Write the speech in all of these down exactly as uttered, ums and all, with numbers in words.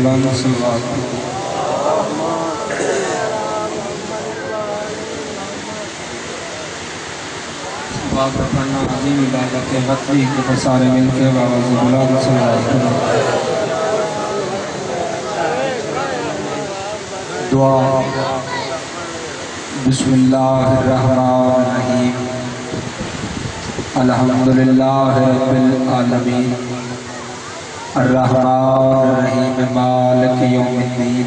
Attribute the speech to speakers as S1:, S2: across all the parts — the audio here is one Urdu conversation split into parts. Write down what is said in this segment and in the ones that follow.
S1: بلند صلوات بات پڑھنا عظیم عبادت ہے غطری کے سارے مل کے بابا سے بلند صلوات دعا بسم اللہ الرحمن الرحیم الحمدللہ رب العالمین الرحمن الرحیم مالک یوم الدین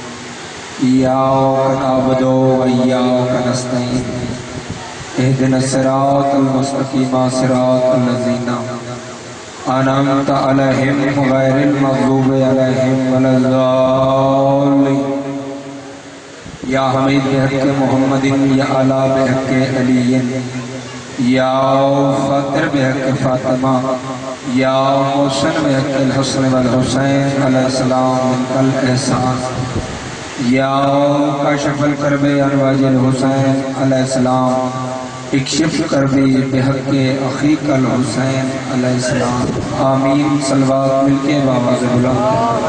S1: ایاک نعبد و ایاک نستعین اهدنا الصراط المستقیم صراط الذین انعمت علیہم غیر المغضوب علیہم ولا الضالین یا حمید بحق محمد یا علا بحق علی یا فاتر بحق فاطمہ یا محسن بحق الحسن والحسین علیہ السلام منک الاحسان یا کاشف الکرب انواج الحسین علیہ السلام اکشف کربی بحق اخیق الحسین علیہ السلام آمین صلوات مل کے بابا سے بلند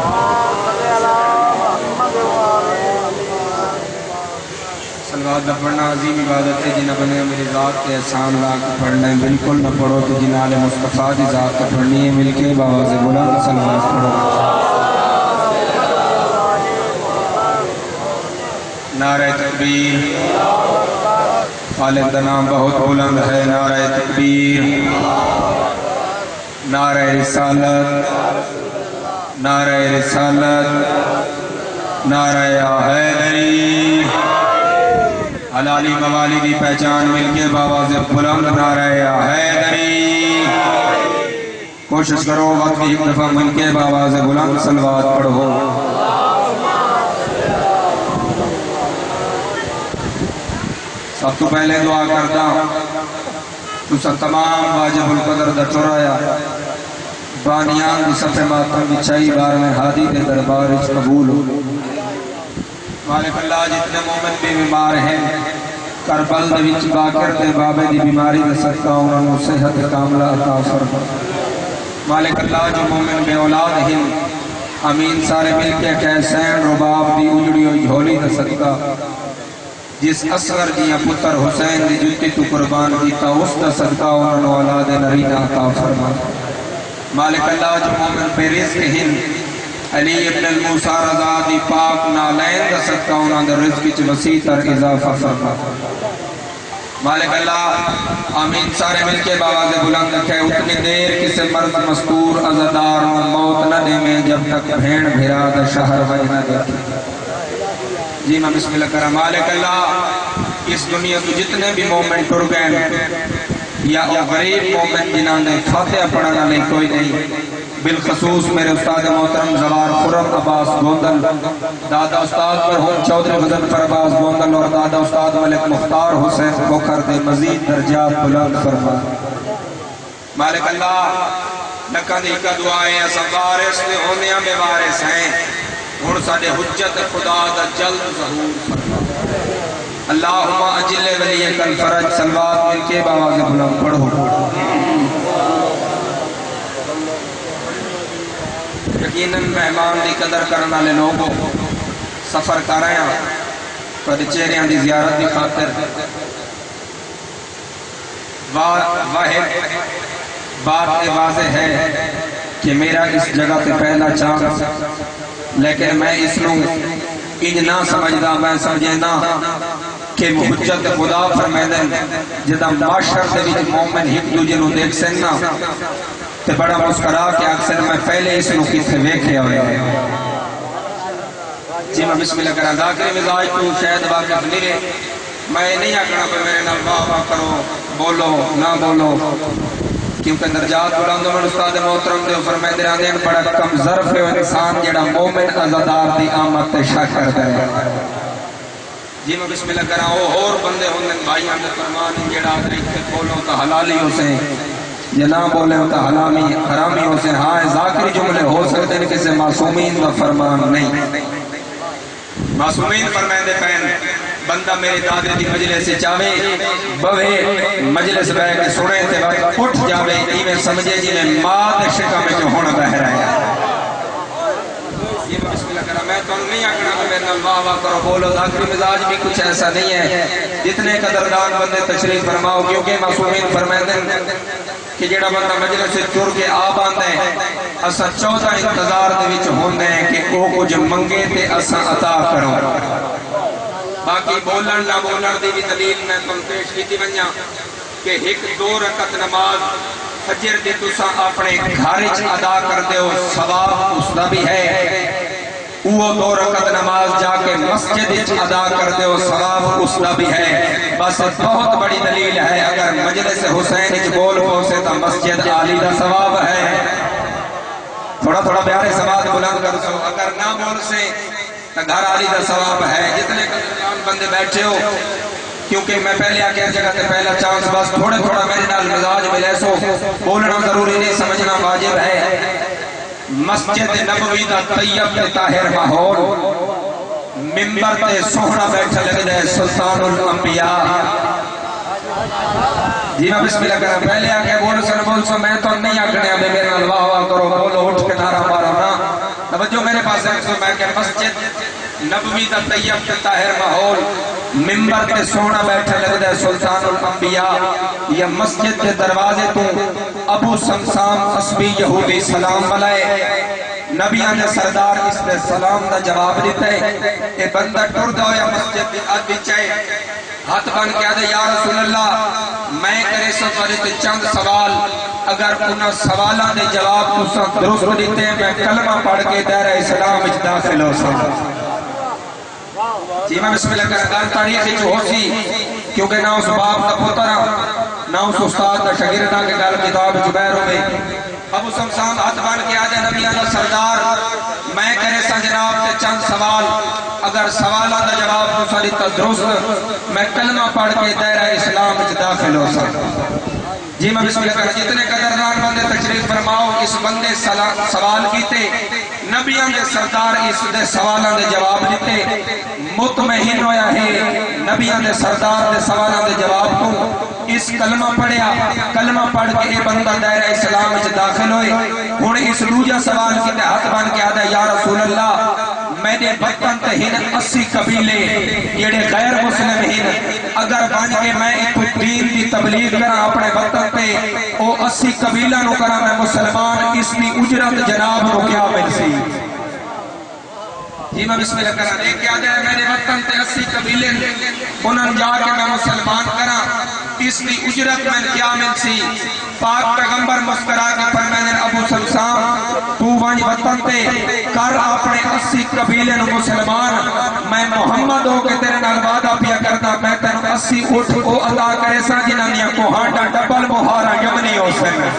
S1: صلوات نہ پڑھنا عظیم عبادت ہے جنہ بنے میری ذات کے احسان لا کے پڑھنا ہے بالکل نہ پڑھو تو جنال مصطفیٰ دی ذات کے پڑھنی ہے مل کے بابا سے بلند صلوات پڑھو نعرہ تکبیر خالق کا نام بہت بلند ہے نعرہ تکبیر نعرہ رسالت نعرہ رسالت نعرہ حیدری حلالی موالی کی پہچان مل کے بابا سے بلند نعرہ حیدری کوشش کرو وقت ایک دفعہ مل کے بابا سے بلند صلوات پڑھو سب تو پہلے دعا کرتا تو سب تمام واجب القدر دا چرایا بانیان دی صفحہ ماتم بچائی بار میں ہادی دے دربار اچ قبول ہو مالک اللہ جتنے مومن بھی بیمار ہیں کربل دے وچ باکر دے بابے دی بیماری دے صدقہ انہوں نے صحت کاملہ عطا فرما مالک اللہ جو مومن بے اولاد ہیں امین سارے مل کے کہ حسین رباب دی اجڑی ہوئی جھولی دے صدقہ جس اصغر دیا پتر حسین دی جتی تو قربان دیتا اس دا صدقہ انہوں نے اولاد نرینہ عطا فرما مالک اللہ جو مومن پہ رزق ہیں علی ابن الموسیٰ رضا دی پاک نالین دا صدقہ انہوں نے رزق کی وسیع تر اضافہ فرما مالک اللہ آمین سارے مل کے بابا سے بلند رکھے اتنی دیر کسے مرد مذکور عزدار موت نہ دے میں جب تک بھین بھیرا دا شہر وجنہ دیکھے جی میں بسم اللہ کرم مالک اللہ اس دنیا تو جتنے بھی مومن ٹر گئے یا غریب مومن جنہاں نے فاتحہ پڑھانا نہیں کوئی نہیں بالخصوص میرے استاد محترم زوار خرم عباس گوندل دادا استاد مرحوم چودھری غضنفر عباس گوندل اور دادا استاد ملک مختار حسین کھوکھر دے مزید درجات بلند فرما مالک اللہ لکھا دی کا دعائیں ایسا وارث دے ہونیاں میں وارث ہیں اور ساڑھے حجت خدا دا جلد ظہور فرما اللہم اجل ولی کل فرج صلوات مل کے باواز بلند پڑھو یقیناً مہمان دی قدر کرنا لے لوگوں سفر کر رہے ہیں تو چہریاں دی زیارت دی خاطر واحد بات واضح ہے کہ میرا اس جگہ پہ پہلا چانس لیکن میں اس نو انج نہ سمجھدا میں سمجھنا کہ حجت خدا فرمائے جدا معاشر دے وچ مومن ایک دوجے نو دیکھ سن نا تے بڑا مسکرا کے اکثر میں پہلے اس نو کتے ویکھیا ہوئے جی میں بسم اللہ کراں ذاکر مزاج تو شاید واقف نہیں رہے میں نہیں آکھنا کہ میرے نال واہ واہ کرو بولو نہ بولو کیونکہ درجات بلندوں میں استاد محترم دے فرمائے دے آنے بڑا کم ظرف ہے انسان جڑا مومن عزادار دی آمد تے شاکر دے جی میں بسم اللہ کراں وہ اور بندے ہوندے بھائی آنے فرمان جڑا آدھر کے بولوں تا حلالی ہو سے یا نہ بولے تا حلامی حرامی ہو سے ہاں ذاکری جملے ہو سکتے ہیں کسی معصومین دا فرمان نہیں معصومین فرمائے دے پہن بندہ میرے دادے دی مجلس سے چاہے بوے مجلس بہ کے سنے تے وقت اٹھ جاوے ایویں سمجھے جی میں ماں دے شکا میں جو ہونا بہ رہا ہے یہ بسم اللہ کرا میں تو نہیں آکڑا کہ میرے نال واہ واہ کرو بولو ظاہری مزاج بھی کچھ ایسا نہیں ہے جتنے قدردان بندے تشریف فرماؤ کیونکہ معصومین فرمائے کہ جڑا بندہ مجلس سے چور کے آب آندا ہے اسا چودہ انتظار دے وچ ہوندے ہیں کہ او کچھ منگے تے اسا عطا کرو باقی بولن نہ بولن دی بھی دلیل میں تم پیش کیتی ونجا کہ ایک دو رکعت نماز فجر دی تساں اپنے گھر وچ ادا کر دیو ثواب اس دا بھی ہے وہ دو رکعت نماز جا کے مسجد وچ ادا کر دیو ثواب اس دا بھی ہے بس بہت بڑی دلیل ہے اگر مجلس حسین وچ بول پہنچے تو مسجد عالی دا ثواب ہے تھوڑا تھوڑا پیارے سماعت بلند کر سو اگر نہ بول سے تو گھر عالی دا ثواب ہے جتنے قدردان بندے بیٹھے ہو کیونکہ میں پہلے آکے جگہ تے پہلا چانس بس تھوڑے تھوڑا میرے نال مزاج ملے سو بولنا ضروری نہیں سمجھنا واجب ہے مسجد نبوی دا طیب تے طاہر ماحول منبر تے سوہنا بیٹھا لگ دے سلطان الانبیاء جی میں بسم اللہ کریں پہلے آکے بول سن بول سو میں تو نہیں آکنے ابھی میرے نال واہ واہ کرو بولو اٹھ کے نعرہ مارو نا توجہ میرے پاس ہے سو میں کہ مسجد نبوی دا طیب تے طاہر ماحول منبر تے سونا بیٹھے لگ دے سلطان الانبیاء یا مسجد کے دروازے تو ابو سمسام اسبی یہودی سلام ملائے نبیان نے سردار اس نے سلام دا جواب دیتے اے بندہ ٹر دو یا مسجد دی آدھ بچائے ہاتھ بن کے آدھے یا رسول اللہ میں کرے سفر تے چند سوال اگر انہاں سوالہ دے جواب تو سب درست دیتے ہیں میں کلمہ پڑھ کے دائرہ اسلام اچھ داخل ہو سکتا جی میں بسم اللہ کرتا ہوں تاریخی جو ہو سی کیونکہ نہ اس باپ کا پترہ نہ اس استاد کا شاگردہ کے گل کتاب جبیر ہوئے ابو سمسام ہاتھ بان کے آجے نبی اللہ سردار میں کرے سا جناب سے چند سوال اگر سوالہ دا جواب تو ساری تدرست میں کلمہ پڑھ کے دائرہ اسلام اچھ داخل ہو سکتا جی میں بسم اللہ کرتا جتنے قدردان بندے تشریف فرماؤ اس بندے سوال کیتے نبیان دے سردار اس دے سوالان دے جواب دیتے مطمئن ہویا ہے نبیان دے سردار دے سوالان دے جواب کو اس کلمہ پڑھیا کلمہ پڑھ کے اے بندہ دائرہ اسلام اچھ داخل ہوئے انہیں اس دوجا سوال کی تے ہاتھ بان کے آدھا یا رسول اللہ میں نے بطن تے ہن اسی قبیلے یہ غیر مسلم ہن اگر بان کے میں ایک دین دی تبلیغ کرا اپنے بطن تے او اسی قبیلہ نو کرا میں مسلمان اس کی اجرت جناب نو کیا مل سی جی میں بسم اللہ کرا دیکھ کیا جائے میں نے وطن تے اسی قبیلے انہوں جا کے میں مسلمان کرا اس کی اجرت میں کیا مل سی پاک پیغمبر مسکرا کے فرمائے ابو سمسام تو وہاں وطن تے کر اپنے اسی قبیلے نو مسلمان میں محمد ہو کے تیرے نال وعدہ پیا کرتا میں تینو اسی اٹھ او عطا کرے سا جنانیاں کو ہانڈا ڈبل مہارا یمنی ہو سکے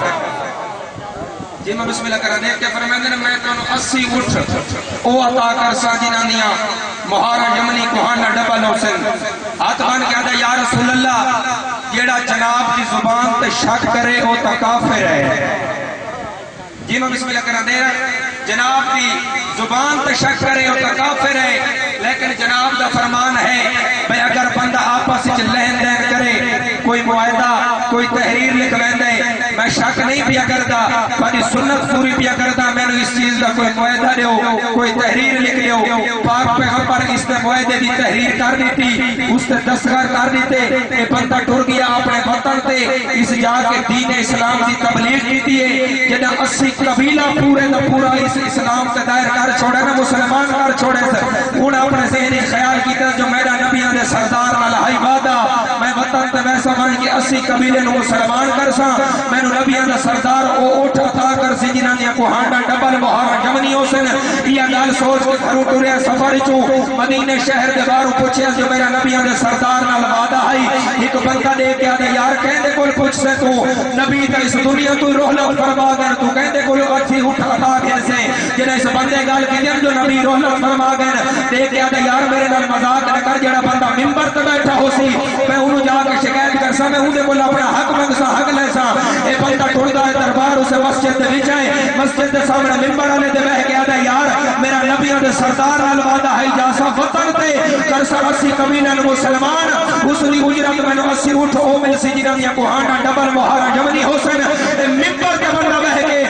S1: جی میں بسم اللہ کرا دیکھ کے فرمائے نے میں تینو اسی اٹھ او عطا کر سا جنانیاں مہارا یمنی کو ہانڈا ڈبل ہو سکے ہاتھ بان کے آدھا یا رسول اللہ جیڑا جناب کی زبان تے شک کرے او تا کافر ہے جی میں بسم اللہ کرا دے رہا جناب کی زبان تے شک کرے او تا کافر ہے لیکن جناب دا فرمان ہے بھئی اگر بندہ آپس وچ لین دین کرے کوئی معاہدہ کوئی تحریر لکھ لیندے میں شک نہیں پیا کرتا پانی سنت پوری پیا کرتا میں نے اس چیز کا کوئی معاہدہ دیو کوئی تحریر لکھ دیو پاک پیغمبر اس نے معاہدے دی تحریر کر دیتی اس نے دستخط کر دیتے اے بندہ ٹر گیا اپنے وطن تے اس جا کے دین اسلام کی تبلیغ کیتی ہے جنہاں اسی قبیلہ پورے دا پورا اس اسلام سے دائر کر چھوڑے نا مسلمان کر چھوڑے سے انہاں اپنے ذہنی خیال کیتا جو میرا نبیان دے سردار نالہائی وعدہ میں وطن تے ویسا مان کے اسی قبیلے نو مسلمان کر سا میں نو نبیان دے سردار او اٹھ عطا کر سی جنانیاں کو ہانڈا ڈبل مہارا جمنی ہو سن یہ گال سوچ کے گھروں ٹوریا سفر چو مدینے شہر دے باروں پوچھے جو میرا نبیان دے سردار نال وعدہ آئی ایک بندہ دے کے آدھے یار کہندے کول پوچھ سے تو نبی تے اس دنیا تو روح لفظ فرما گئے تو کہندے کول اچھی اٹھ عطا کر سے جنہیں اس بندے گال کی جن جو نبی روح لفظ فرما گئے دے کے آدھے یار میرے نال مذاق نہ کر جڑا بندہ منبر تے بیٹھا ہو سی میں انہوں جا کے شکایت کر سا میں انہوں کو اپنا حق منگ سا حق لے سا اے بندہ ٹھوڑتا ہے دربار اسے مسجد دے بچائے مسجد دے سامنے منبر آلے دے بہ کے آدھا یار میرا نبیوں دے سردار نال وعدہ ہے جاسا وطن تے کر سا اسی قبیلہ مسلمان اس نے اجرت میں نے اسی اٹھ او مل سی جنہاں کو ہانڈا ڈبل مہارا جمنی حسن منبر تے بندہ بہ کے ابو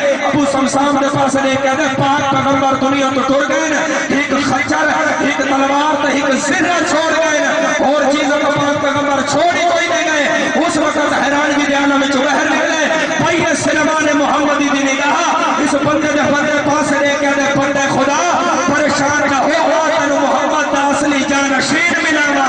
S1: समसाम दे पास ले कहते पाक पैगंबर दुनिया तो टुर गए ना, एक खच्चर एक तलवार तो एक सिरा छोड़ गए ना, और चीजों को पाक पैगंबर छोड़ी कोई नहीं गए। उस वक्त हैरान भी ध्यान में बाहर निकले पहले सलमान मोहम्मदी दी ने कहा इस बंदे दे बंदे पास ले कहते बंदे खुदा परेशान ना हो तेन मोहम्मद दा असली जानशीन मिलावा।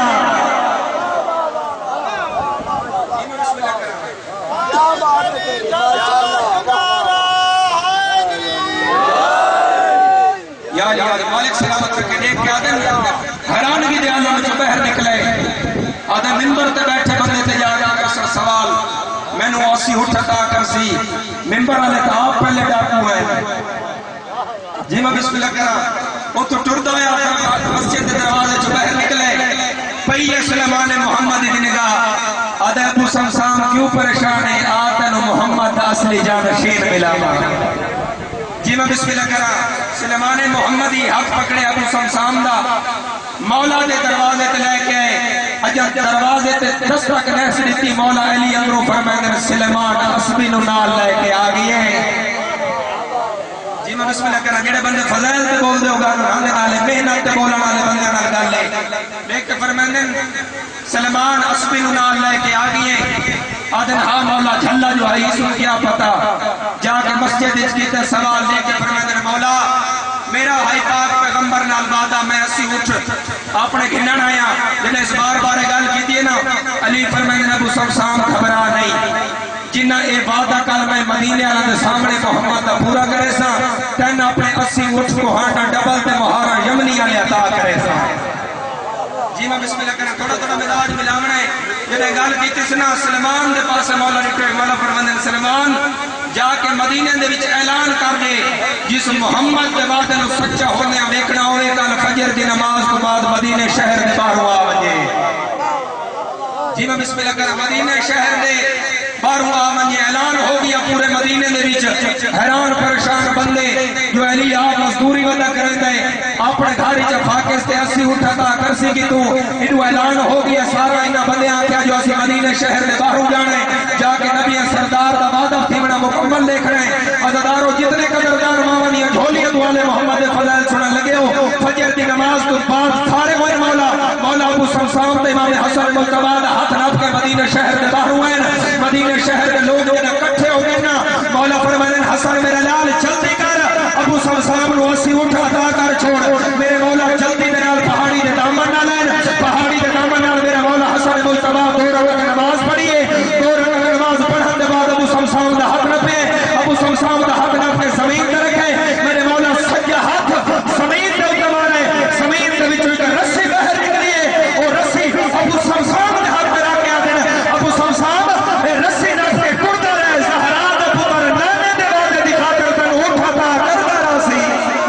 S1: यार यार मालिक सलामत करके देख के आदम हैरान की ध्यान में जो बाहर निकले आदम मिंबर ते बैठे बंदे ते जा कर सवाल मैनू आसी उठता कर सी मिंबर वाले तो आप पहले डाकू है जी मैं बिस्मिल्लाह करा वो तो टुरदा है मस्जिद के दरवाजे जो बाहर निकले पहले सलमान मोहम्मद की निगाह आदम अबू समसाम क्यों परेशान है आतन मोहम्मद असली जानशीन मिलावा। जी मैं बिस्मिल्लाह करा सलमान मोहम्मदी हक पकड़े अबू समसाम दा मौला दे दरवाजे ते लेके अजब दरवाजे ते दस्तक नैस दी मौला अली अंदरों फरमाने सलमान असबी नु नाल लेके आ गए। जी मैं बिस्मिल्लाह करा जेड़े बंदे फजाइल ते बोल दे गाल नाले नाले मेहनत ते बोलण वाले बंदे नाल गल है देख के फरमाने सलमान असबी नु नाल लेके आ गए। आदन हाँ मौला झल्ला जो है इसको क्या पता जाके मस्जिद की सवाल लेके फरमाते मौला मेरा हाई पाक पैगंबर नाल वादा मैं अस्सी उठ अपने घिनन आया जिन्हें इस बार बार गल की ना अली फरमाते अबू समसाम घबरा नहीं जिन्ना ये वादा कल मैं मदीने वालों के सामने मोहम्मद का पूरा करे सा तेन अपने अस्सी उठ को हाटा डबल ते मुहारा यमनी वाले अता करे सा। जी मैं बिस्मिल्लाह करा थोड़ा थोड़ा मिजाज मिलावना है जिन्हें गल की ना सलमान के पास मौला निकले मौला फरमाते सलमान जाके मदीने दे विच ऐलान कर दे जिस मोहम्मद के वादे नूं सच्चा होने वेखना होवे कल फजर की नमाज तो बाद मदीने शहर दे बाहरों आ वजे। जी मैं बिस्मिल्लाह करा मदीने शहर दे बाहरों आ वजे ऐलान हो गया पूरे मदीने दे विच हैरान परेशान बंदे जो अली आप मजदूरी वाला करते अपने घर च फाकिस ते अस्सी उठता कर सी कि तू इनू ऐलान हो गया सारा इन्हां बंदे आख्या जो असि मदीने शहर दे बाहरों जाने जाके नबी सरदार दा वादा थीवना मुकम्मल देखना है। अज़दारों जितने कदरदान मावनिया झोलियत वाले मोहम्मद फजाइल सुनन लगे हो फजर की नमाज तो बाद सारे होए मौला मौला अबू समसाम ते इमाम हसन मुस्तफा दा हाथ नाप के मदीने शहर दे बाहरों आए मदीने शहर के लोग जब इकट्ठे हो गए ना मौला फरमाते हसन मेरा लाल जल्दी कर अबू समसाम नु अस्सी उठ अदा कर छोड़ मेरे मौला जल्दी मेरे नाल पहाड़ी दे दामन नाल पहाड़ी दे दामन नाल मेरा मौला हसन मुस्तफा दो रकात नमाज पढ़िए दो रकात नमाज पढ़ने के बाद अबू समसाम दा हाथ नपे अबू समसाम दा हाथ नपे जमीन पे रखे मेरे मौला सज्जा हाथ जमीन पे ऊपर मारे जमीन के विच एक रस्सी बाहर निकली है और रस्सी अबू समसाम दे हाथ में रख के आते अबू समसाम ए रस्सी नप के टुरदा रहे ज़हरा दा पुत्र नाने दे वादे दी खातिर तन उठाता करदा रासी।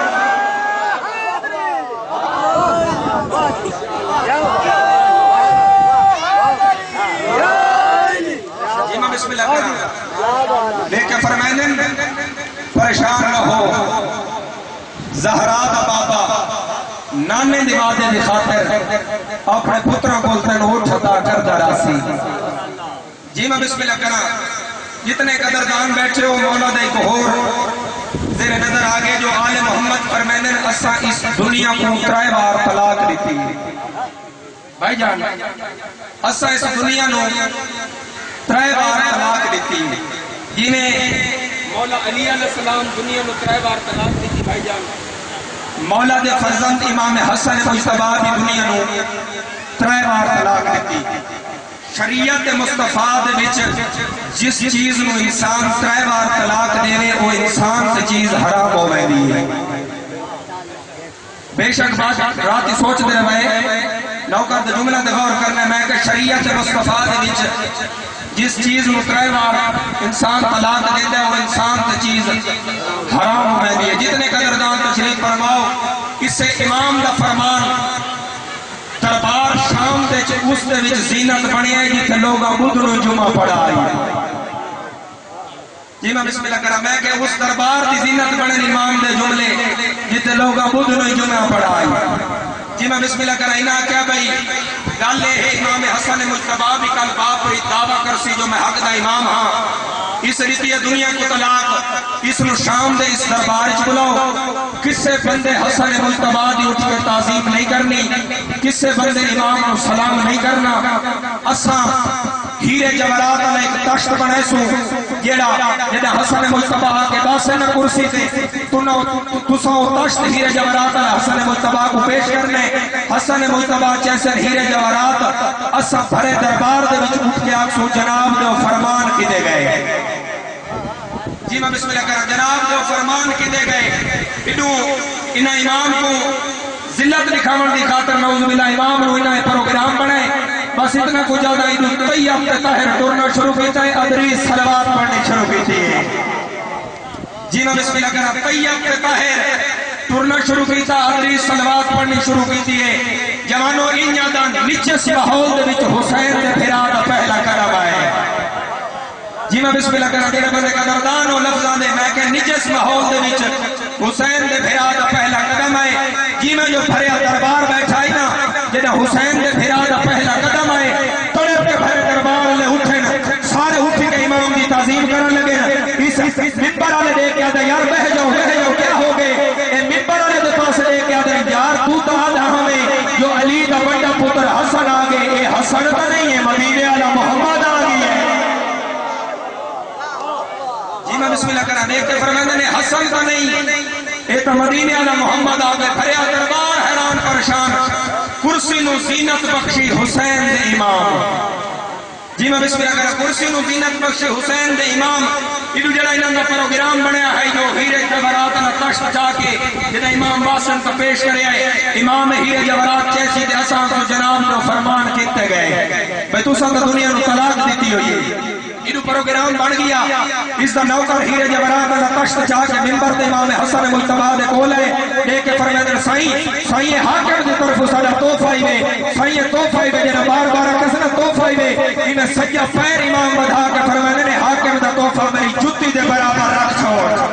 S1: जी मैं बिस्मिल्लाह करा लेके फरमाने परेशान न हो ज़हरा दा बाबा नाने दी वादे दी खातिर अपने पुत्रों को तन उठता करदा रासी। जी मैं बिस्मिल्लाह करा जितने कदरदान बैठे हो मौला दे एक होर तेरे नजर आगे जो आले मोहम्मद फरमाने असा इस दुनिया को त्रै बार तलाक दी भाई जान असा इस दुनिया नो त्रै बार तलाक दी जिन्हें मौला अली अलैहिस्सलाम दुनिया नो त्रै बार तलाक दी भाई जान मौला दे फर्जंद इमाम हसन मुस्तफा की दुनिया नो त्रै बार तलाक दी। शरीयत मुस्तफा दे विच जिस चीज नु इंसान त्रै बार तलाक देवे वो इंसान से चीज हराम हो वेंदी है। बेशक बात रात सोचते रहे नौकर दे जुमला ते गौर करना मैं कि शरीयत मुस्तफा दे विच जिस चीज नु त्रै बार इंसान तलाक देता है वो इंसान से चीज हराम हो वेंदी है। जितने कदरदान तशरीफ फरमाओ इससे इमाम दा फरमान दरबार शाम दे उस दे विच ज़ीनत बनी है जिथे लोग बुध नु जुमा पढ़ाई। जी मैं बिस्मिल्लाह करा मैं के उस दरबार दी ज़ीनत बने इमाम दे जुमले जिथे लोग बुध नु जुमा पढ़ाई। जी मैं बिस्मिल्लाह करा इना क्या भाई गल है इमाम हसन मुस्तफा भी कल बाप री दावा करसी जो मैं हक दा इमाम हां اس ریتی دنیا کو طلاق اس نو شام دے اس دربار چ بلاؤ کسے بندے حسن مجتبی دی اٹھ کے تعظیم نہیں کرنی کسے بندے امام نو سلام نہیں کرنا اساں ہیرے جواہرات والا ایک تشت بنائے سو جیڑا جیڑا حسن مجتبی کے پاسے نہ کرسی تے تساں او تشت ہیرے جواہرات والا حسن مجتبی کو پیش کرنے حسن مجتبی جیسے ہیرے جواہرات اساں بھرے دربار دے وچ اٹھ کے آکسو جناب دے فرمان کیتے گئے جی میں بسم اللہ کرا جناب دے فرمان کیتے گئے انہوں انہاں امام کو ذلت دکھاون دی خاطر نعوذ باللہ امام نو انہاں پروگرام بنائے بس اتنا کو زیادہ عید طیب طاہر ٹورنا شروع کیتا ہے ادری صلوات پڑھنے شروع کیتی ہے جی میں بسم اللہ کرا طیب طاہر ٹورنا شروع کیتا ادری صلوات پڑھنی شروع کیتی ہے جوانو انجا دا نچس ماحول دے وچ حسین دے پھرا دا پہلا کرم آئے جی میں بسم اللہ کرا دیرے بندے قدردان و لفظاں دے میں کہ نچس ماحول دے وچ حسین دے پھرا دا پہلا قدم آئے جی میں جو بھریا دربار بیٹھا ہی نا جنہ حسین دے پھرا دا پہلا قدم آئے تڑپ کے بھرے دربار لے اٹھیں سارے اٹھی کے امام دی تعظیم کرن لگے اس ممبر والے دیکھ کے آدھے یار بہ جاؤ بہ جاؤ کیا ہو گئے اے ممبر والے دے پاس دیکھ کے آدھے یار تو تو آدھا ہمیں جو علی دا بڑا پتر حسن آگے اے حسن تا نہیں ہے مدینے والا محمد آگی ہے جی میں بسم اللہ کرا دیکھ کے فرماندے نے حسن تا نہیں اے تا مدینے والا محمد آگے بھریا دربار حیران پریشان کرسی نو زینت بخشی حسین دے امام جی میں بسم اللہ کرا کرسی نو زینت بخشی حسین دے امام ایڈو جڑا انہاں دا پروگرام بنیا ہے جو ہیرے جواہرات نہ تشت جا کے جڑا امام واسن کا پیش کرے ہے امام ہیرے جواہرات چیسی دے اساں کو جناب نو فرمان کیتے گئے بھئی تساں تے دنیا نو طلاق دیتی ہوئی ہے ایڈو پروگرام بن گیا اس دا نوکر ہیرے جواہرات نہ تشت جا کے منبر تے امام حسن مجتبی دے کول ہے لے کے فرمایا سائیں سائیں حاکم دی طرف ساڈا تحفہ ہی وے سائیں تحفہ ہی وے جڑا بار بار کسنا تحفہ ہی وے انہاں سجا پیر امام بڑھا کے فرمایا نے حاکم دا تحفہ میری جُتی دے برابر رکھ چھوڑ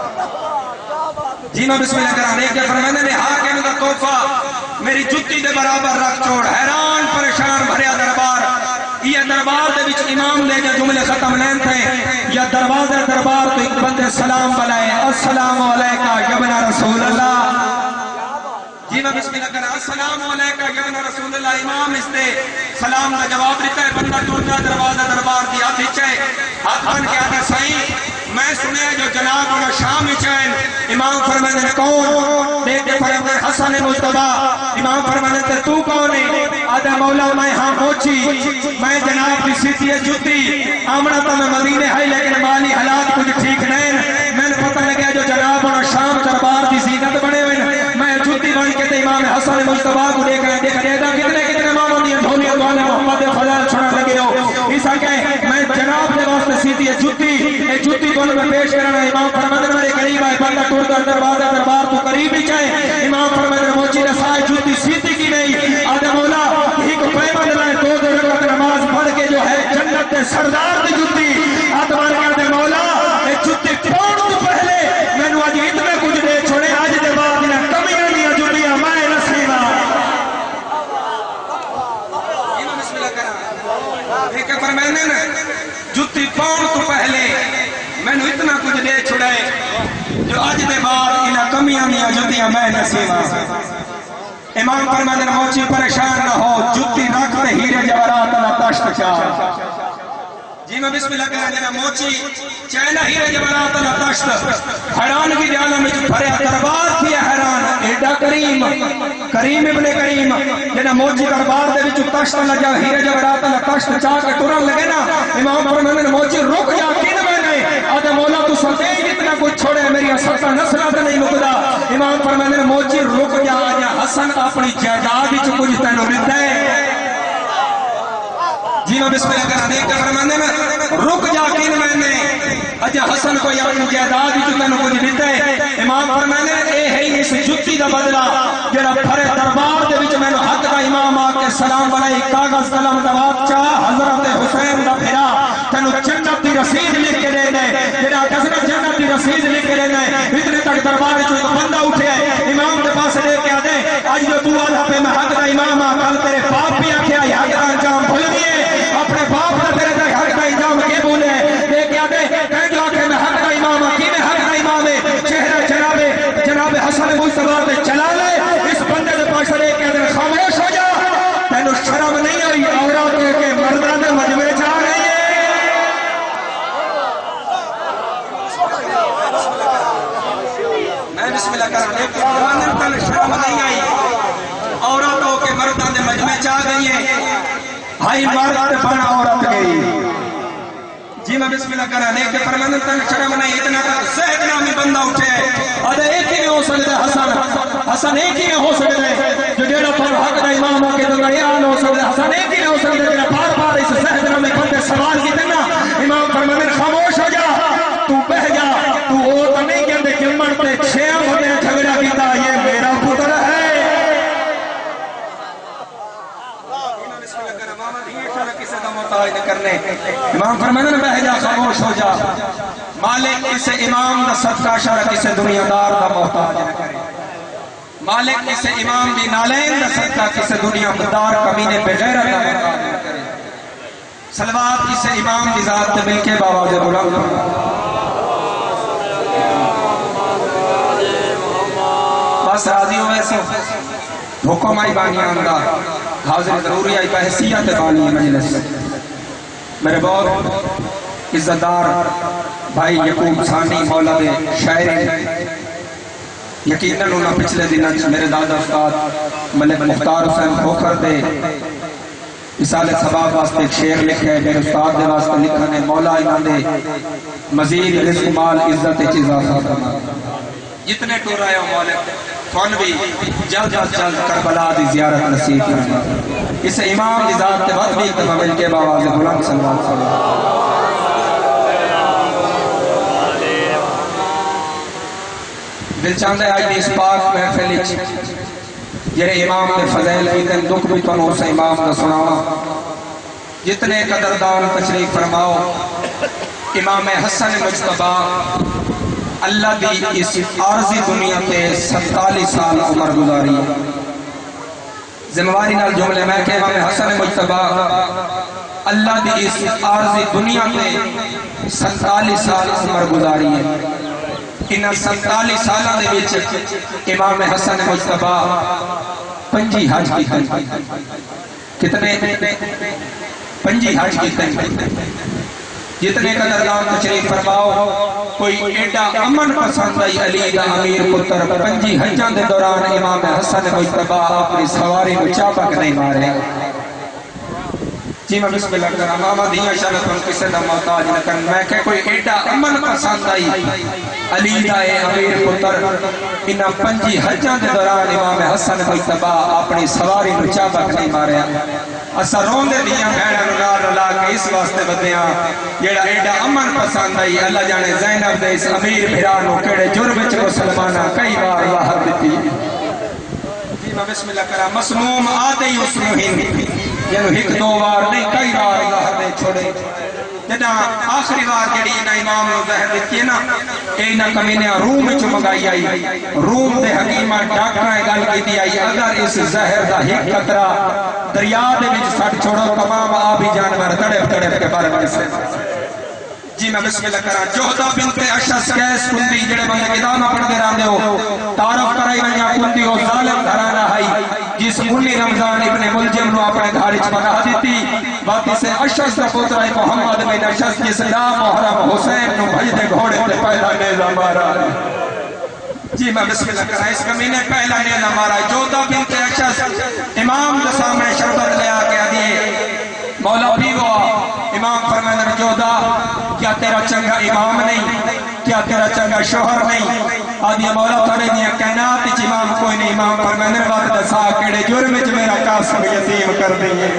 S1: جی میں بسم اللہ کرا لے کے فرمایا نے حاکم دا تحفہ میری جُتی دے برابر رکھ چھوڑ حیران پریشان بھریا دربار یہ دربار دے وچ امام دے جو جملے ختم لین تھے یا دروازے دربار تو ایک بندے سلام بلائے السلام علیکہ ابن رسول اللہ جی میں بسم اللہ کرا السلام علیکہ ابن رسول اللہ امام اس نے سلام کا جواب دیتا ہے بندہ ٹورنا دروازہ دربار دی ہاتھ ہچے ہاتھ بن کے آتا سائیں میں سنے جو جناب انہا شام چین امام فرمانے نے کون دیکھ کے فرمانے حسن مجتبی امام فرمانے تے تو کون ہے آدھا مولا میں ہاں پہنچی میں جناب کی سیتی جتی آمنا تو میں مدینے ہے لیکن مالی حالات کچھ ٹھیک نہیں میں نے پتہ لگیا جو جناب انہا شام دربار کی زینت بنے ہوئے میں جتی بن کے تے امام حسن مجتبی کو دیکھ رہے دیکھ رہے دا کتنے کتنے ماموں دیا دھولیاں دوانے محمد فضل چھوڑا لگے ہو ایسا کہ میں جناب دے واسطے سیتی جتی اے جتی دونوں میں پیش کرنا امام فرمانے میرے قریب آئے بندہ ٹور در دروازہ دربار تو قریب ہی چاہے امام فرمانے موچی رسائے جتی سیتی کی نہیں آدھا مولا ایک پیمہ لائے دو دو رکعت نماز پڑھ کے جو ہے جنت دے سردار دی جتی آدھا مانے دے مولا اے جتی پھوڑ تو پہلے میں نو آج اتنے کچھ دے چھوڑے آج دے بعد نہ کمیاں نہیں جتیاں میں نصیبہ امام بسم اللہ کرا ایک فرمانے نے جتی پھوڑ تو پہلے میں نے اتنا کچھ دے چھڑے جو آج دے بعد انہا کمیاں نہیں جتیاں میں نصیبہ امام فرمانے نے موچی پریشان نہ ہو جتی رکھتے ہیرے جواہرات نہ تشت چاہ جی میں بسم اللہ کہا جنا موچی چینہ ہیرے جواہرات نہ تشت حیران کی جانا میں جو بھرے دربار تھی حیران ایڈا کریم کریم ابن کریم جنا موچی دربار دے وچ تشت لگا ہیرے جواہرات نہ تشت چاہ کے ٹرن لگے نا امام فرمانے نے موچی رک جا کن میں نے آدھے مولا تو ستے اتنا کچھ چھوڑے میری ستا نسلہ سے نہیں مکدہ امام فرمانے نے موچی رک جا آجا حسن اپنی جائداد ہی کچھ تینو لیتا ہے جی میں بسم اللہ کرا دیکھ کے فرمانے میں رک جا کن میں نے اجا حسن کو یا اپنی جائداد ہی تینو کچھ لیتا ہے امام فرمانے اے ہے اس جتی دا بدلہ جڑا بھرے دربار دے وچ میں نے حق دا امام آ کے سلام بنائی کاغذ قلم دباب چاہ حضرت حسین دا پھرا تینو جنت دی رسید لکھ کے دے دے جڑا کسنا جنت دی رسید لکھ کے دے دے اتنے تک دربار وچ ایک بندہ اٹھے امام دے پاس لے کے آ دے آج جو تو آدھا پہ میں حق دا امام آ کل تیرے باپ بھی آکھے آئی حق دا انجام بھول گئے اپنے باپ دا تیرے دا حق دا انجام کے بولے لے کے آ دے بھائی مرد بن عورت گئی. جی میں بسم اللہ کرا نیک فرمانے تک شرم نہیں اتنا صحت نامی بندہ اٹھے اور ایک ہی میں ہو سکتا ہے حسن حسن ایک ہی میں ہو سکتا ہے جو جیڑا پر حق دا امام ہو کے تو گیان ہو سکتا ہے. حسن ایک ہی میں ہو سکتا ہے جیڑا بار بار اس صحت نامی بندے سوال کی دینا. امام فرمانے خاموش ہو جا تو بہ جا تو وہ تو نہیں کہتے کہ مرتے چھے ہوتے جھگڑا کیتا یہ میرا پتر ہے. امام فرمانے بہ جا خاموش ہو جا. مالک اسے امام دا صدقہ شرع کسے دنیا دار دا محتاج نہ کرے. مالک اسے امام دی نالین دا صدقہ کسے دنیا دار کمینے پہ غیرت دا محتاج نہ کرے. صلوات کسے امام دی ذات تے مل کے باواز بلند بس راضی ہوئے سو حکم آئی بانی آندہ حاضر ضروری آئی بحثیت بانی مجلس. میرے بہت عزتدار بھائی یعقوب ثانی مولا دے شاعر یقیناً انہاں پچھلے دن میرے دادا استاد ملک مختار حسین کھوکھر دے رسالہ ثواب واسطے ایک شعر لکھے میرے استاد دے واسطے لکھنے مولا انہاں دے مزید رزق مال عزت چیز اضافہ فرما. جتنے ٹور آئے ہو مولا تھون بھی جلد جلد جلد کربلا دی زیارت نصیب فرما. اس امام دی ذات تے وقت بھی اکتبہ مل کے باواز بلند صلوات صلی اللہ. دل چاندے آج بھی اس پاک محفل جرے امام دے فضیل کی دن دکھ بھی تو اسے امام دا سناوا. جتنے قدردان تشریف فرماؤ امام حسن مجتبہ اللہ دی اس عارضی دنیا تے ستالیس سال عمر گزاری. ذمہ نال جملے میں کہ امام حسن مجتبہ اللہ دی اس عارضی دنیا تے ستالیس سال عمر گزاری ہے. ان ستالیس سالہ دے بیچ امام حسن مجتبہ پنجی حج کی تن کتنے پنجی حج کی تن. جتنے قدردان تشریف فرماؤ کوئی ایڈا امن پسند آئی علی دا امیر پتر پنجی حجاں دے دوران امام حسن مجتبہ اپنی سواری کو چاپک نہیں مارے. جی میں بسم اللہ کرا ماما دیاں شرط ان کسے دا محتاج نہ کرن. میں کہ کوئی ایڈا امن پسند آئی علی دا امیر پتر انہا پنجی حجاں دے دوران امام حسن مجتبہ اپنی سواری کو چاپک نہیں مارے. اسا رون دے دیاں بھیڑا نگار رلا کے اس واسطے بدیاں جیڑا ایڈا امن پسند آئی اللہ جانے زینب دے اس امیر بھیرانو کیڑے جربچ کو سلمانہ کئی بار باہر دیتی. جی میں بسم اللہ کرا مسموم آدھے ہی اس مہین یعنی ایک دو بار نہیں کئی بار باہر دے چھوڑے. جنا آخری بار جڑی انہا امام نو زہر دیتی ہے نا اینا کمینے روم چو مگائی آئی. روم دے حکیمہ ڈاکٹرائے گل کی دی آئی اگر اس زہر دا ایک قطرہ دریا دے وچ سٹ چھوڑو تمام آبی جانور تڑپ تڑپ کے بارے میں سے. جی میں بسم اللہ کرا جوہدہ بنت اشس کیس کندی جڑے بندے کتابہ پڑھ دے راندے ہو تعارف کرائی ونیا کندی ہو ظالم گھرانا ہائی جس منی رمضان ابن ملجم نو اپنے گھارچ بنا دیتی. باقی سے اشس دا پترائی محمد بن اشس جس دا محرم حسین نو بھجدے گھوڑے تے پہلا نیزہ مارا. جی میں بسم اللہ کرا اس کمینے پہلا نیزہ مارا. جوہدہ بنت اشس امام دے سامنے شربت لے آگیا دیئے مولا پیگو امام فرمائے جوہدہ کیا تیرا چنگا امام نہیں کیا تیرا چنگا شوہر نہیں. آدھیا مولا تھوڑے دیا کہنات اچ امام کوئی نہیں. امام فرمائے وقت دسا کیڑے جرم اچ میرا قاسم یتیم کر دیئے.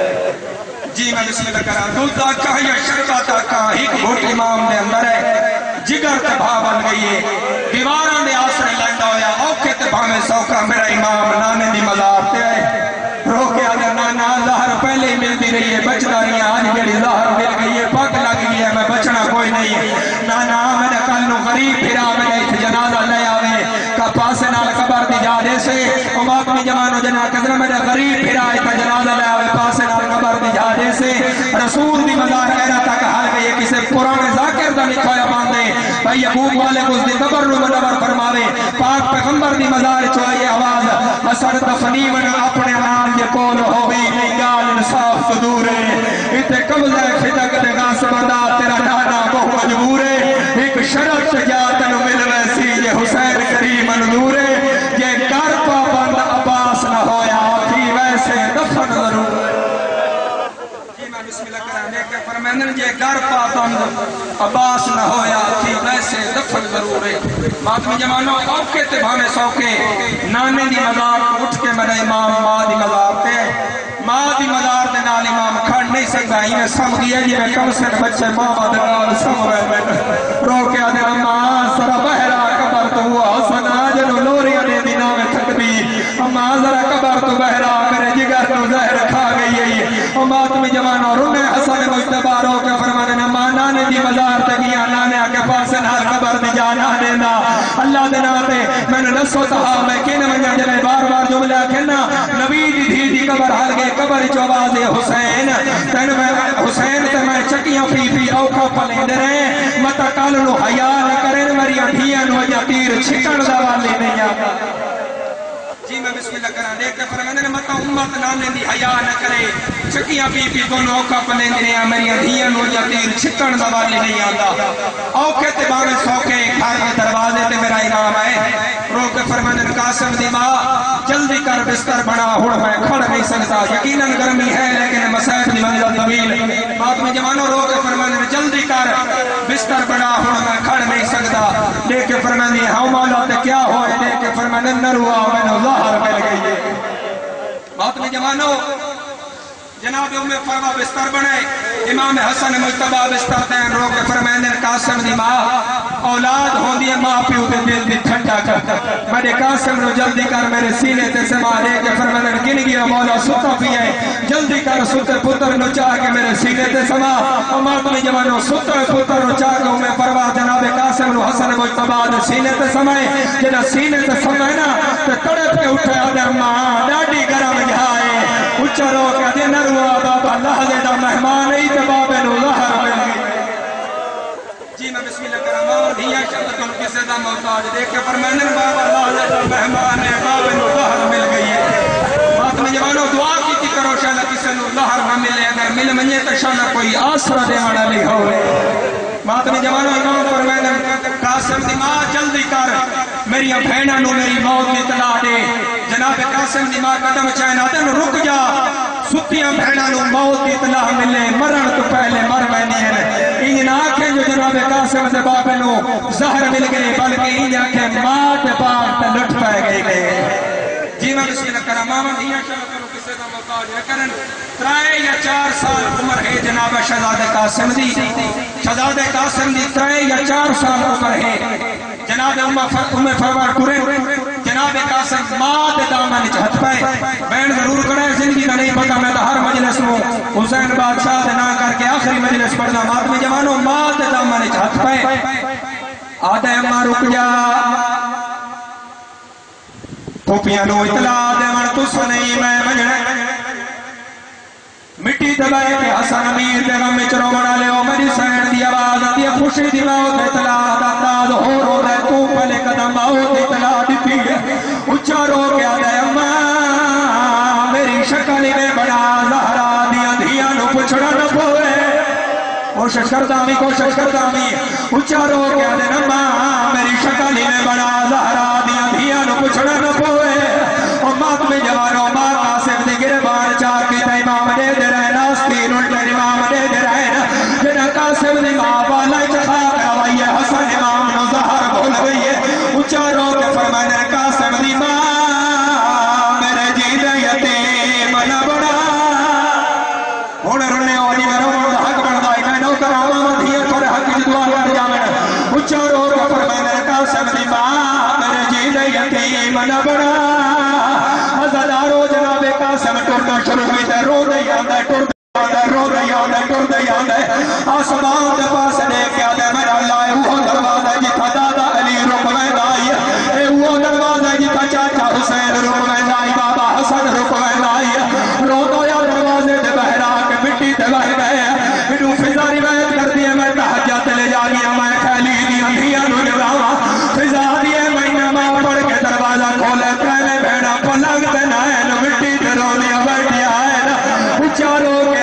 S1: جی میں بسم اللہ کرا دلدہ کا یا شربتا کا ایک گھٹ امام دے اندر ہے جگر تے بھا بن گئی ہے دیواران دے آسرے لینڈا ہویا اوکے تے بھا میں سوکا میرا امام نانے دی مزار تے آئے. روکے آدھا نانا ظاہر پہلے ہی ملتی رہی ہے بچنا رہی ہے آج جڑی ظاہر مل گئی ہے پاک لگ گئی ہے میں بچنا کوئی نہیں ہے. نانا میں نے کل نو غریب پھرا میں نے ایک جنازہ لے آوے کا پاسے نال قبر دی جا دے سے امات میں جوانو جنا کذر میں نے غریب پھرا ایک جنازہ لے آوے پاسے نال قبر دی جا دے سے رسول دی مزار ایرہ تک حال گئی ہے کسے پرانے ذاکر دا لکھویا باندے بھائی ابوب والے کو اس دی قبر نو منور فرماوے پاک پیغمبر دی مزار چوئی آواز اثر دفنی ون اپنے نام یہ کون ہوئی نہیں گال انصاف صدور ہے اتے قبضہ فدق دے غاسبندہ تیرا نانا بہت مجبور ہے. ایک شرط جاتن مل ویسی یہ حسین کریم منظور ہے یہ کر پابند عباس نہ ہویا آخی ویسے دفن ضرور. ماتمی جوانو اوکے تے بھانے سوکے نانے دی مزار کو اٹھ کے میرا امام ماں دی مزار تے ماں دی مزار دے نال امام کھڑ نہیں سکتا ہی میں سم گیا جی میں کم سے بچے ماں با دے نال سم رہے میں رو کے آدھے ماں سرا بہرا قبر تو ہوا حسن آجنو لوری آنے دینا میں تھکبی ماں ذرا قبر تو بہرا کرے جگر تو زہر کھا گئی ہے ماتمی جوانو رونے حسن مجتبہ رو کے فرمانے ماں نانے دی مزار تے گیا نانے آکے پاسے نال قبر دی جانا دینا اللہ دینا تے میں نے نسو تہا میں کینے منجا جلے بار بار جملہ کہنا نبی دی دھی دی قبر حال گئے قبر چوباز حسین تین میں حسین تے میں چکیاں پی پی اوکھا پلیں دے رہے متا کالنو حیاء نہ کریں میری انٹھیاں نو یا تیر چھکڑ دا والی نہیں آتا جی میں بسم اللہ کرا دیکھ کے فرمانے نے متا امت نانے دی حیاء نہ کرے چکیاں پی پی دونوں اوکھا پلیں دے رہے میری انٹھیاں نو یا تیر چھکڑ دا والی نہیں آتا اوکھے تے بانے سوکے گھر کے دروازے تے میرا امام آئے رو کے فرمانے نے قاسم دی ماں جلدی کر بستر بنا ہڑ میں کھڑ نہیں سکتا یقیناً گرمی ہے لیکن مسائب دی منزل طویل بات میں جوانوں رو کے فرمانے نے جلدی کر بستر بنا ہڑ میں کھڑ نہیں سکتا دیکھ کے فرمانے ہاں مولا تے کیا ہوئے دیکھ کے فرمانے نروا میں نو ظاہر مل گئی ہے بات میں جوانوں جناب ام فرما بستر بنے امام حسن مجتبہ بستر دین رو کے فرمانے قاسم دی ماں اولاد ہوں دی ماں پیو دے دل دی ٹھنڈا کر میرے قاسم رو جلدی کر میرے سینے تے سے ماں لے کے فرمانے گن گیا مولا ستا بھی ہے جلدی کر ستے پتر نو چاہ کے میرے سینے تے سے ماں امام جوانو ستے پتر نو چاہ کے امیں فرما جناب قاسم رو حسن مجتبہ دے سینے تے سمائے جنہ سینے تے سمائے نا تے تڑپ کے اٹھے آدھر ماں ڈاڈی گرم جائے اچھا رو کے آدھے نروا بابا لحظے دا مہمان ہی تے بابے نو ظاہر مل گئی جی میں بسم اللہ کرم اور دیا شبت ان کسے دا محتاج دیکھ کے فرمانے بابا لحظے دا مہمان ہے بابے نو ظاہر مل گئی ہے بات میں جوانو دعا کی تھی کرو شاید کسے نو ظاہر نہ ملے اگر مل منجے تو شاید کوئی آسرہ دے آنا لی ہوئے بات میں جوانو امام فرمانے قاسم دی ماں جلدی کر میری بھینا نو میری موت کی اطلاع دے جناب قاسم دی ماں قدم چاہنا دن رک جا ستیاں بھینا نو موت کی اطلاع ملے مرن تو پہلے مر بینی ہے انہیں آنکھیں جو جناب قاسم دے بابے نو زہر مل گئے بلکہ انہیں آنکھیں ماں دے باپ تے لٹ پائے گئے گئے جی میں بسم اللہ کرا ماما دیا شاہ کرو کسے دا محتاج ہے کرن ترائے یا چار سال عمر ہے جناب شہزادہ قاسم دی شہزادہ قاسم دی ترائے یا چار سال عمر ہے جناب امہ فرمار کریں جناب قاسم ماں دے دامن چہت پائے بین ضرور کرے زندگی نہ نہیں پتا میں ہر مجلس میں حسین بادشاہ دے نہ کر کے آخری مجلس پڑھنا مات میں جوانوں ماں دے دامن چہت پائے آدھے امہ رک جا پھوپیاں نو اطلاع دے من تس نہیں میں مجھنے مٹی دبائے کہ حسن امیر دے غم چرو بنا لے او میری سین دی آواز دی خوشی دی موت اطلاع دا تاز ہو رو دے تو پہلے قدم موت اطلاع دیتی ہے اچھا رو کیا دے اماں میری شکلی میں بڑا زہرا دیا دھیا نو پچھڑا نہ پوئے کوشش کرتا ہمیں کوشش کرتا ہمیں اچھا رو کیا دے اماں میری شکلی میں بڑا زہرا دیا دھیا نو پچھڑا نہ پوئے اور مات میں جوانوں ماں قاسم دی گربان چاہ کے تے امام دے دے رہے ناستین الٹے امام دے دے رہے جنہ قاسم دی ماں والا اتخاب آوائی ہے حسن امام نو زہر بھول گئی ہے اچھا رو کے فرمانے قاسم دی ماں میرے جی دے یتیم نہ بڑا ہونے رنے ہونے میں رو حق بڑھتا ہے میں نو کرام دھیا پر حق کی دعا کر جامن اچھا رو کے فرمانے قاسم دی ماں میرے جی دے یتیم نہ بڑا ہزاروں جناب قاسم ٹرنا شروع ہوئی تے رو دے یاد ہے ٹر دے یاد ہے رو دے یاد ہے ٹر دے یاد ہے آسمان دے پاس دیکھ یاد ہے میرا اللہ ہے وہ دروازہ جتھا دادا علی رک میں دائی اے وہ دروازہ جتھا چاچا حسین رک میں دائی بابا حسن رک میں دائی رو دو یا دروازے دے بہرا کے مٹی دے بہ گئے انہوں فضا روایت کر دیئے میں تحجت لے جا گیا میں خیلی دی اندھیاں نو جراوا فضا دیئے میں نماز پڑھ کے دروازہ کھولے پہلے بھیڑا پلنگ دے نائن مٹی دے رولیا بیٹھیا ہے نا چاروں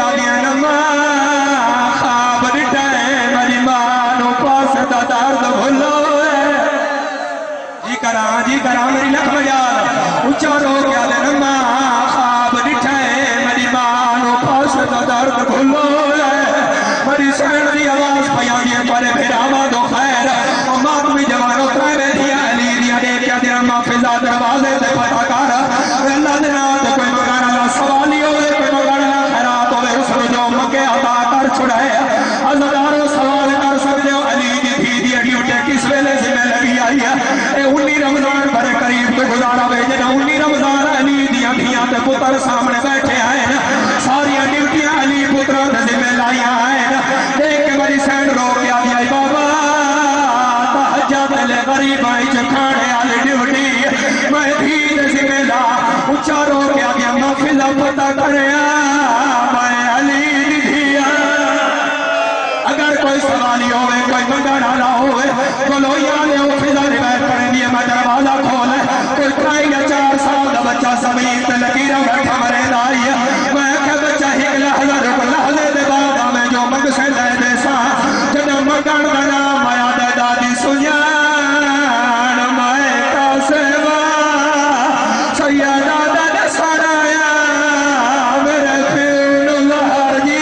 S1: چھڑائے ازداروں سوال کر سکتے ہو علی دی تھی دی ڈیوٹے کس ویلے سے میں لگی آئی ہے اے انی رمضان پر قریب تو گزارا بھیجے نا انی رمضان علی دیاں دھیاں تے پتر سامنے بیٹھے آئے نا ساری ڈیوٹیاں علی پتروں تے ذمہ لائیاں آئے نا دیکھ کے بڑی سینڈ رو کے آ گیا بابا تہجد لے غریب آئی چکھانے آلی ڈیوٹی میں دھی دے ذمہ لا اچھا رو کے آ گیا محفلہ پتہ کریا میں علی دی دھیا اگر کوئی سوالی ہوئے کوئی منگانا نہ ہوئے بولو یا لے او فضا روایت کریں دیئے میں دروازہ کھولے کوئی کرائی یا چار سال دا بچہ زمین تے لگی رہا بیٹھا مرے لائی میں کہ بچہ ہی لحظہ رک لحظے دے بعد میں جو منگ سے لے دے سا جنہ منگان دا نام آیا دے دادی سنیان میں کاسوا سیدہ دا نسان آیا میرے پیڑ لہر جی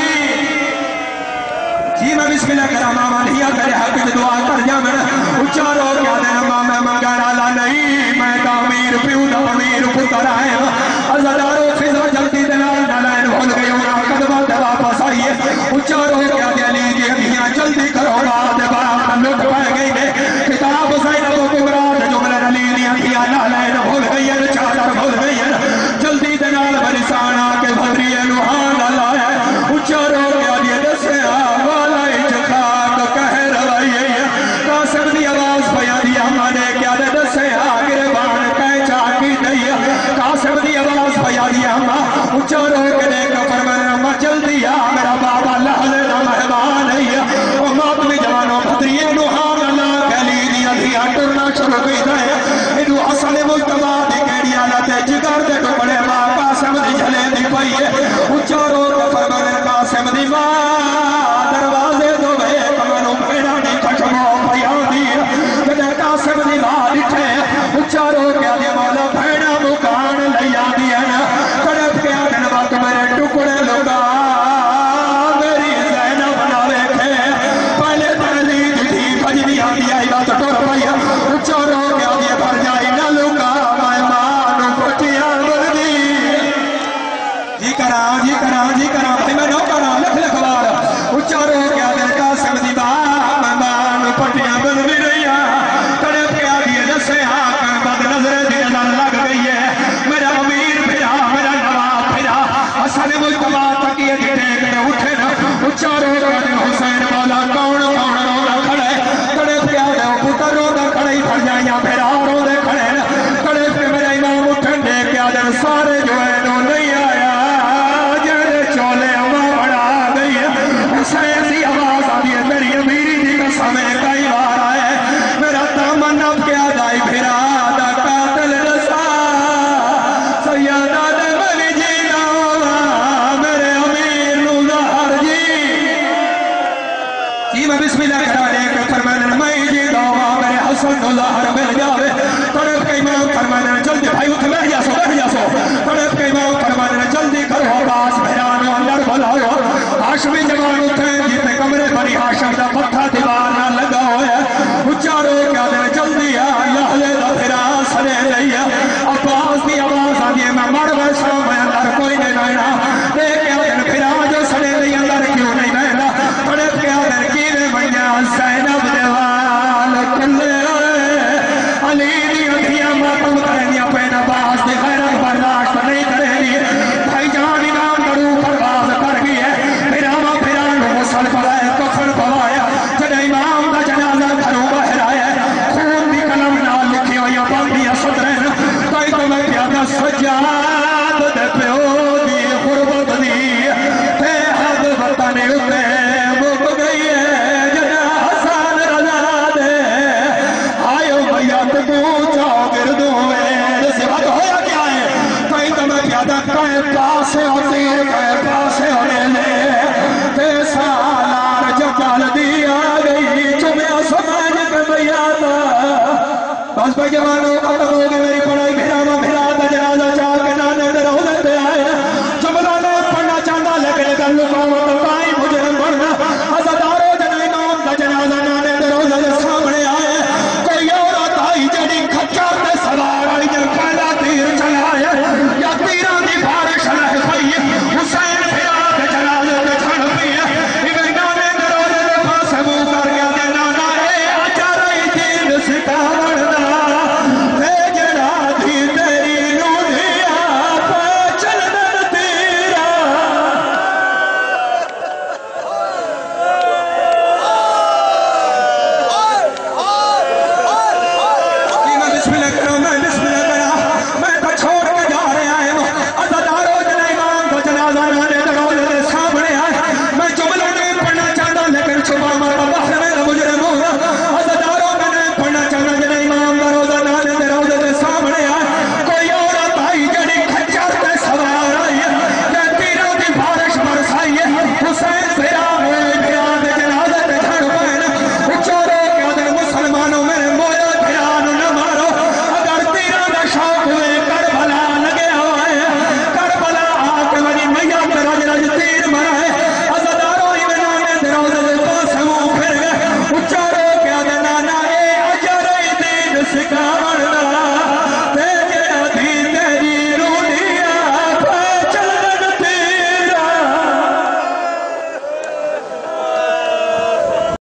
S1: جی میں بسم اللہ کرا ماما نہیں میرے حق میں دعا کر جا میں اچارو کیا دینا ماں میں منگانا لا نہیں میں دا امیر پیو دا امیر پتر آئے ازدارو فضا جلدی دینا نالائن بھول گئی ہونا قدمہ دے واپس آئیے اچارو کیا دیا لیجیے میاں جلدی کرو بات بات لٹ پائے گئی دے کتاب زینب و کبرات جملہ لیجیے میاں نالائن بھول گئی ہے چادر بھول گئی ہے جلدی دینا بلسان آکے بھری لوحان اللہ ہے اچارو کیا دیا دسے آوالا اچھاک کہہ روائی ہے قاسم دی آواز بیا دیا مانے کیا دے دسے آگرے بان کہہ چاکی دیا قاسم دی آواز بیا دیا ماں اچارو کے دے کفر میں رمہ جلدی آ میرا بابا لحظے نہ مہمان ہے وہ مات میں جوانوں بھدری نوحان اللہ کہلی دیا دیا ٹرنا شروع گئی دے انہو حسن مجتبہ دی کہڑی آلت جگر دے ٹکڑے ماں قاسم دی جھلے دی پئی ہے اچارو کفر میں قاسم دی ماں دروازے دو بے کمانو بھیڑا دی کھٹمو پیا دی جدے قاسم دی ماں لٹھے اچارو کیا دی مولا بھیڑا مکان لیا دیا کڑپ کیا دن وقت میرے ٹکڑے لگا میری زینب نہ ویکھے پہلے پہلی جدی بجنی آتی آئی بات ٹور پیا اچارو کیا دی پر جائی نہ لگا میں مانو پٹیا بردی جی کرا جی کرا جی کرا میں نو کرا لکھ لکھ بار اچارو کیا دل قاسم دی باں میں مانو پٹیا بردی رہیا کڑپ کیا دی دسے آکاں بد نظر دی نظر لگ گئی ہے میرا امیر پھرا میرا نواب پھرا حسن مجتبہ تکیے دی ٹیک نے اٹھے نا اچارو کیا دل حسین مولا کون کون رونا کھڑے کڑپ کیا دل پتر رونا کھڑے ہی پھر جائیاں پھرا رونے کھڑے نا کڑپ کے میرا امام اٹھن دے کیا دل سارے جو ہے نو نہیں آیا جڑے چولے ہوا بڑا گئی ہے حسین دی آواز آدھی ہے میری امیری دی قسمیں کئی بار آئے میرا دامن اب کیا دائی پھرا دا قاتل رسا سیدہ دے ملی جینا میرے امیر نو ظہر جی جی میں بسم اللہ کرانے کے فرمانے میں جی دعوا میرے حسن نو ظہر مل جاوے طرف کے امام فرمانے جلدی بھائی اٹھ بیٹھ جاسو بیٹھ جاسو طرف کے امام فرمانے جلدی کرو باس بھیرانو اندر بلاؤ ہاشمی جوان اٹھے جیتے کمرے بنی ہاشم دا پتھا دیوار نہ لگا ہویا اچارو کیا دے جلدی آ اللہ لے دا پھرا سرے لیا عباس دی آواز آدھی میں مر ویسا میں اندر کوئی نہیں رہنا دیکھ کیا دے پھرا جو سرے لیا اندر کیوں نہیں رہنا طرف کیا دے کیوے بنیا زینب دیوال کلے علی دی ادھیاں ماتم کریں یا پین عباس دی غیرت برداشت نہیں کریں بھائی جان امام درو پرواز کر گئی ہے پھر آما پھر آنو مسل پڑھائے کفر پڑھایا جن امام دا جنازہ گھروں باہر آیا خون دی کلم نہ لکھی ہوئی باندھی صدرین تائی تو میں پیادہ سجاد دے پیو دی غربت دی تے حد وطن اتے مک گئی ہے جن حسان رضا دے آئیو میت پوچھو گردوں میں سبت ہویا کیا ہے تائی تو میں پیادہ کئے پاسے ہوتی کئے پاسے ہونے لے تے سالار جبال دی آگئی چمیں سمجھ کے بیادا بس بھائی جوانوں ختم ہو گئی میری پڑھائی